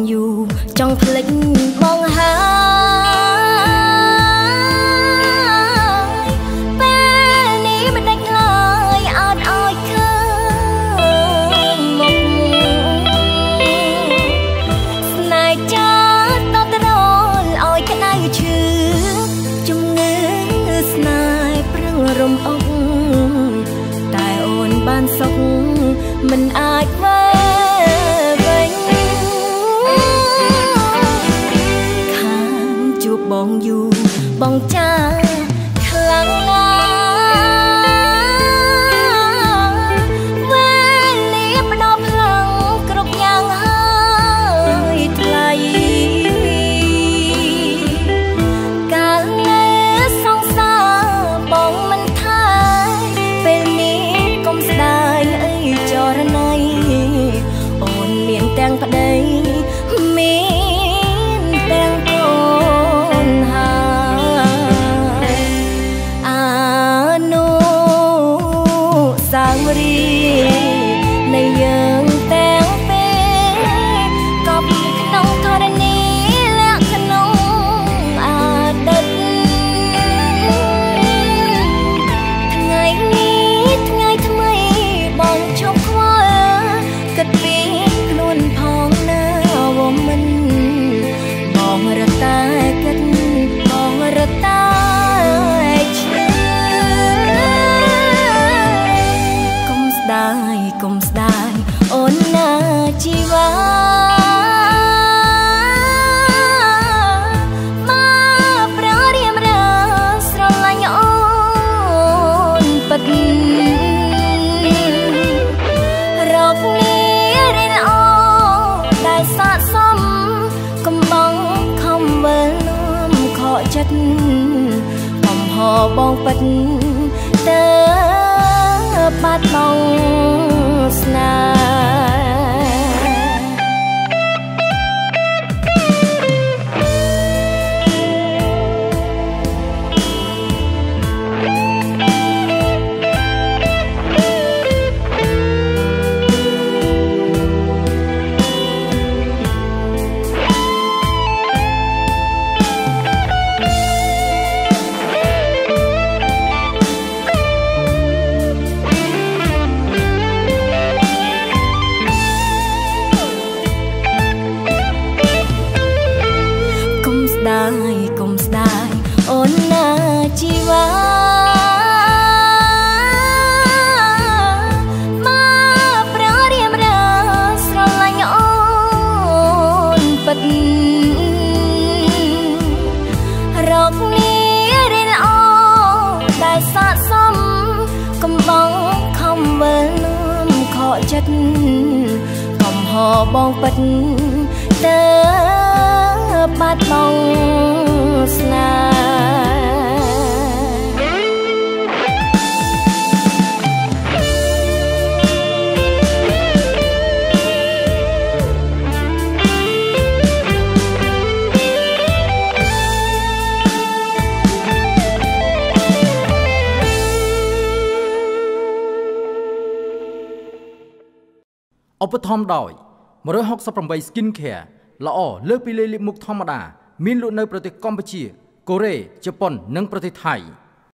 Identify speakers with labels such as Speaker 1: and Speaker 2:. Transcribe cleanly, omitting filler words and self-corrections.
Speaker 1: យូចង់ភ្លេចបងហើយពេលនេះមិនដាច់ឡើយអត់ឲ្យឃើញមុខស្នេហ៍ចាស់តតរលឲ្យក្តៅឈឺជំងឺស្នេហ៍ប្រឹងរំអុកតែអូនបានសុខមិនអាចបងយូបងចាខ្លាំងណាស់វេលាផ្ដោផ្លាំងគ្រប់យ៉ាងហើយថ្លៃកាលនៅសង្សារបងមិនថាពេលនេះកុំស្ដាយអីចរណៃអូនមានទាំងប្តីមានទាំងកូនសាវរីនៃយើងទាំងពេលកប់ក្នុងធរណីលក្ខក្នុងអតីតថ្ងៃនេះថ្ងៃថ្មីបងជប់ខ្វល់គិតពីខ្លួនផងណាវមិនបងរត់តែគិតបងរត់តែកុំស្ដាយអូនណាជីវ៉ាមកប្រារៀមរាស្រឡាញ់អូនពិតរកនេះរៀនអូដែលស័ក្តិសមកំបងខំវិលនាំខកចិត្តបំហបងពិតទៅបាត់បង់ស្នេហ៍កុំស្ដាយអូនណាជីវ៉ាមកប្រារៀមរាស្រឡាញ់អូនពិតរកនេះរៀនអូដែលស័ក្តិសមកំបងខំវិលនាំខកចិត្តកំហបងពិតទៅបាត់បង់ស្នេហ៍
Speaker 2: ឧបត្ថម្ភដោយ168 Skin Care ល្អលើសពីលេខមុខធម្មតាមានលក់នៅប្រទេសកម្ពុជាកូរ៉េជប៉ុននិងប្រទេសថៃ